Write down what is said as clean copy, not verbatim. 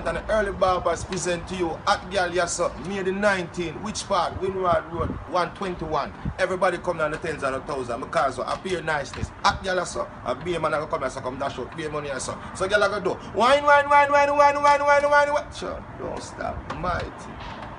and the early barbers present to you at Gal Yassa, May the 19th. Which part? Winrod Road, 121. Everybody come down the tens and the thousand because I appear niceness. At Gal Yassa, a beer man I come here, so come dash out, beer money here, so. So Gal I go do. Wine. Sure, don't stop. Mighty.